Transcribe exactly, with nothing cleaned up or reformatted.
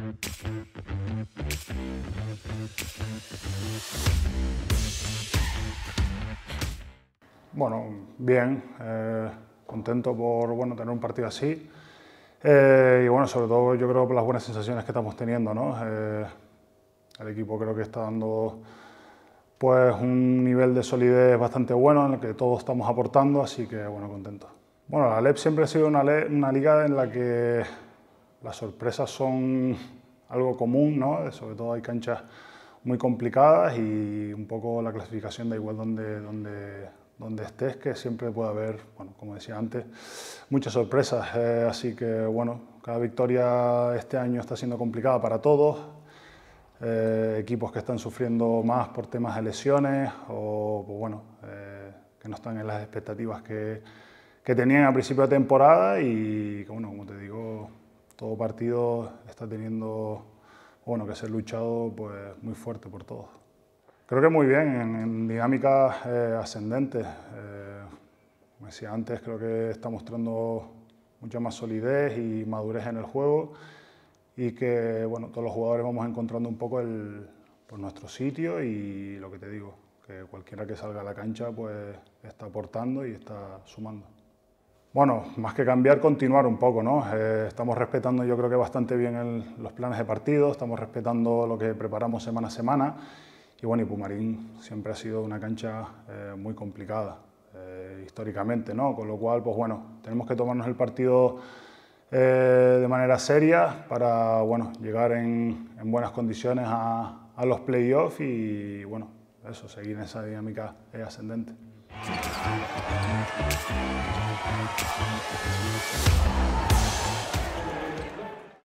Bueno, bien, eh, contento por bueno, tener un partido así eh, y bueno, sobre todo yo creo por las buenas sensaciones que estamos teniendo, ¿no? Eh, el equipo creo que está dando pues un nivel de solidez bastante bueno en el que todos estamos aportando, así que bueno, contento. Bueno, la Alep siempre ha sido una, una liga en la que las sorpresas son algo común, ¿no? Sobre todo hay canchas muy complicadas y un poco la clasificación da igual donde, donde, donde estés, que siempre puede haber, bueno, como decía antes, muchas sorpresas. Eh, así que bueno, cada victoria este año está siendo complicada para todos. Eh, equipos que están sufriendo más por temas de lesiones o, pues bueno, eh, que no están en las expectativas que, que tenían a principio de temporada y, bueno, como te digo, todo partido está teniendo, bueno, que ser luchado pues, muy fuerte por todos. Creo que muy bien, en, en dinámicas eh, ascendentes. Eh, como decía antes, creo que está mostrando mucha más solidez y madurez en el juego y que bueno, todos los jugadores vamos encontrando un poco el, pues, nuestro sitio y lo que te digo, que cualquiera que salga a la cancha pues, está aportando y está sumando. Bueno, más que cambiar, continuar un poco, ¿no? Eh, estamos respetando yo creo que bastante bien el, los planes de partido, estamos respetando lo que preparamos semana a semana y bueno, y Pumarín siempre ha sido una cancha eh, muy complicada eh, históricamente, ¿no? Con lo cual, pues bueno, tenemos que tomarnos el partido Eh, de manera seria para bueno, llegar en, en buenas condiciones a, a los playoffs y bueno, eso, seguir en esa dinámica ascendente.